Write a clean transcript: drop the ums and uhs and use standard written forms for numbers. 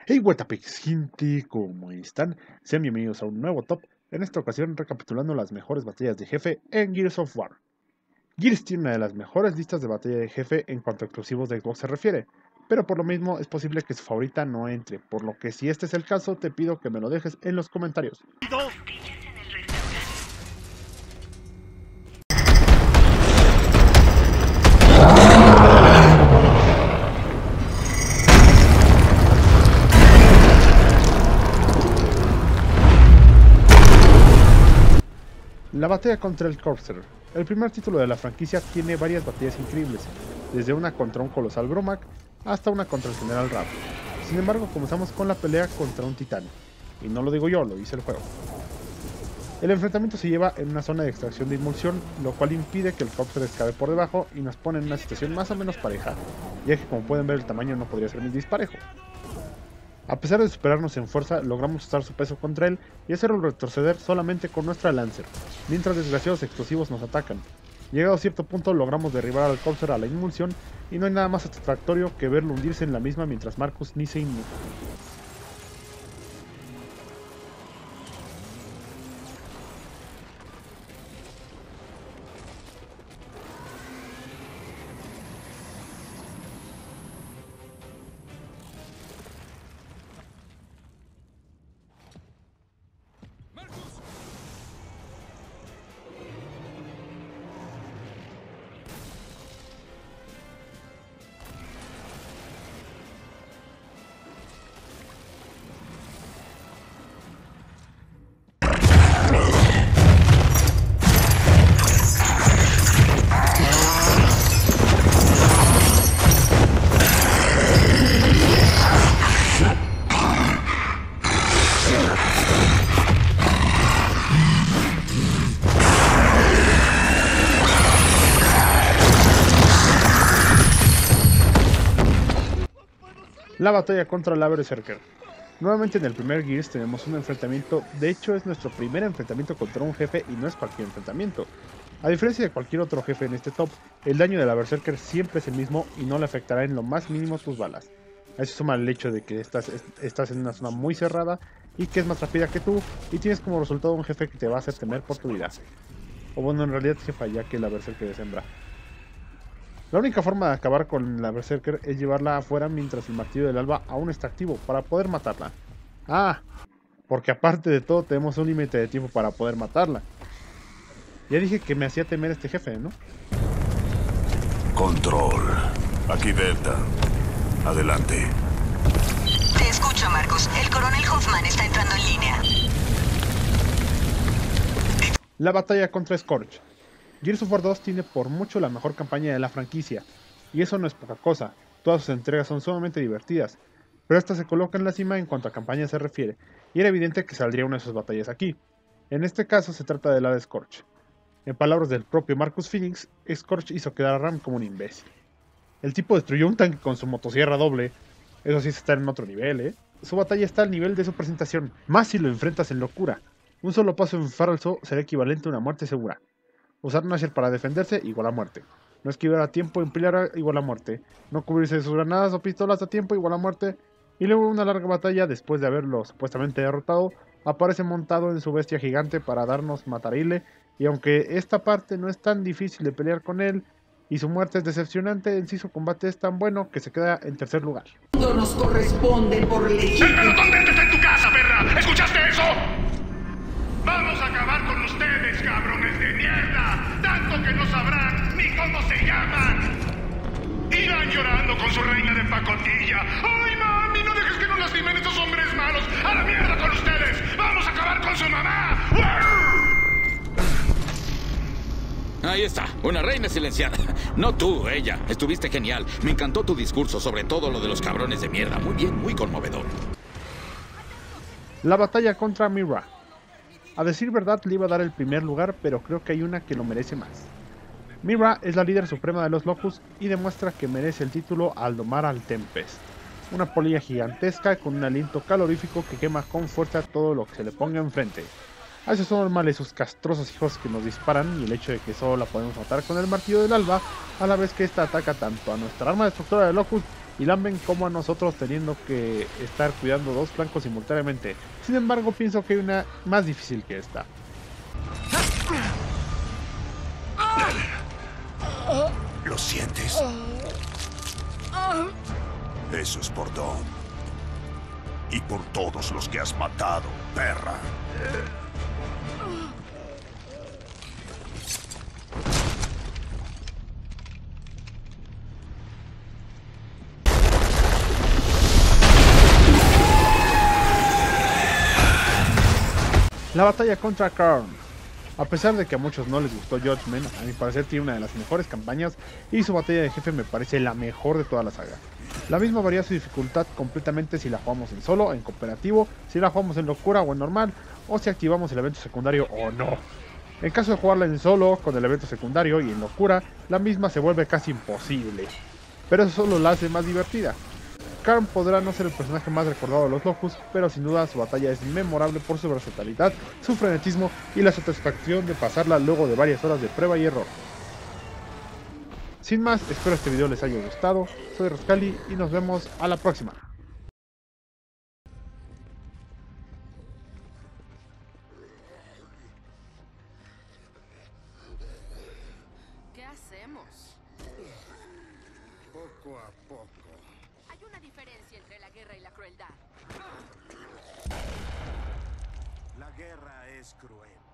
Hey Wetapex, gente, ¿cómo están? Sean bienvenidos a un nuevo top, en esta ocasión recapitulando las mejores batallas de jefe en Gears of War. Gears tiene una de las mejores listas de batalla de jefe en cuanto a exclusivos de Xbox se refiere, pero por lo mismo es posible que su favorita no entre, por lo que si este es el caso te pido que me lo dejes en los comentarios. La batalla contra el Corsair. El primer título de la franquicia tiene varias batallas increíbles, desde una contra un colosal Bromac hasta una contra el General Rav. Sin embargo, comenzamos con la pelea contra un titán, y no lo digo yo, lo dice el juego. El enfrentamiento se lleva en una zona de extracción de emulsión, lo cual impide que el Corsair escape por debajo y nos pone en una situación más o menos pareja, ya que como pueden ver el tamaño no podría ser muy disparejo. A pesar de superarnos en fuerza, logramos usar su peso contra él y hacerlo retroceder solamente con nuestra Lancer, mientras desgraciados explosivos nos atacan. Llegado a cierto punto logramos derribar al Corsair a la inmulsión y no hay nada más satisfactorio que verlo hundirse en la misma mientras Marcus ni se inmuta. La batalla contra la Berserker. Nuevamente en el primer Gears tenemos un enfrentamiento, de hecho es nuestro primer enfrentamiento contra un jefe y no es cualquier enfrentamiento. A diferencia de cualquier otro jefe en este top, el daño de la Berserker siempre es el mismo y no le afectará en lo más mínimo tus balas. A eso suma el hecho de que estás en una zona muy cerrada y que es más rápida que tú y tienes como resultado un jefe que te va a hacer temer por tu vida. O bueno, en realidad jefa, ya que la Berserker es hembra. La única forma de acabar con la Berserker es llevarla afuera mientras el martillo del alba aún está activo para poder matarla. Ah, porque aparte de todo tenemos un límite de tiempo para poder matarla. Ya dije que me hacía temer este jefe, ¿no? Control. Aquí Delta. Adelante. Te escucho, Marcus. El coronel Hoffman está entrando en línea. La batalla contra Scorch. Gears of War 2 tiene por mucho la mejor campaña de la franquicia, y eso no es poca cosa, todas sus entregas son sumamente divertidas, pero esta se coloca en la cima en cuanto a campaña se refiere, y era evidente que saldría una de sus batallas aquí. En este caso se trata de la de Scorch. En palabras del propio Marcus Phoenix, Scorch hizo quedar a Ram como un imbécil. El tipo destruyó un tanque con su motosierra doble, eso sí es estar en otro nivel, Su batalla está al nivel de su presentación, más si lo enfrentas en locura. Un solo paso en falso será equivalente a una muerte segura. Usar Nasher para defenderse igual a muerte. No esquivar a tiempo en emplear igual a muerte. No cubrirse de sus granadas o pistolas a tiempo igual a muerte. Y luego una larga batalla después de haberlo supuestamente derrotado, aparece montado en su bestia gigante para darnos matarile. Y aunque esta parte no es tan difícil de pelear con él y su muerte es decepcionante, en sí su combate es tan bueno que se queda en tercer lugar. Nos corresponde por ley. ¡El pelotón está en tu casa, perra! ¿Escuchaste eso? ¡Vamos a acabar con ustedes, cabrones de mierda! ¡Tanto que no sabrán ni cómo se llaman! Irán llorando con su reina de pacotilla. ¡Ay, mami! ¡No dejes que nos lastimen estos hombres malos! ¡A la mierda con ustedes! ¡Vamos a acabar con su mamá! Ahí está, una reina silenciada. No tú, ella. Estuviste genial. Me encantó tu discurso, sobre todo lo de los cabrones de mierda. Muy bien, muy conmovedor. La batalla contra Mira. A decir verdad le iba a dar el primer lugar, pero creo que hay una que lo merece más. Mira es la líder suprema de los Locust y demuestra que merece el título al domar al Tempest. Una polilla gigantesca con un aliento calorífico que quema con fuerza todo lo que se le ponga enfrente. A eso son normales sus castrosos hijos que nos disparan y el hecho de que solo la podemos matar con el martillo del alba, a la vez que esta ataca tanto a nuestra arma destructora de Locust y lamben como a nosotros teniendo que estar cuidando dos flancos simultáneamente. Sin embargo, pienso que hay una más difícil que esta. ¿Lo sientes? Eso es por Dom. Y por todos los que has matado, perra. La batalla contra Karn. A pesar de que a muchos no les gustó Judgment, a mi parecer tiene una de las mejores campañas y su batalla de jefe me parece la mejor de toda la saga. La misma varía su dificultad completamente si la jugamos en solo, en cooperativo, si la jugamos en locura o en normal, o si activamos el evento secundario o no. En caso de jugarla en solo, con el evento secundario y en locura, la misma se vuelve casi imposible, pero eso solo la hace más divertida. Karn podrá no ser el personaje más recordado de los Locus, pero sin duda su batalla es memorable por su versatilidad, su frenetismo y la satisfacción de pasarla luego de varias horas de prueba y error. Sin más, espero este video les haya gustado, soy Rascali y nos vemos a la próxima. ¿Qué hacemos? Poco a poco. Hay una diferencia entre la guerra y la crueldad. La guerra es cruel.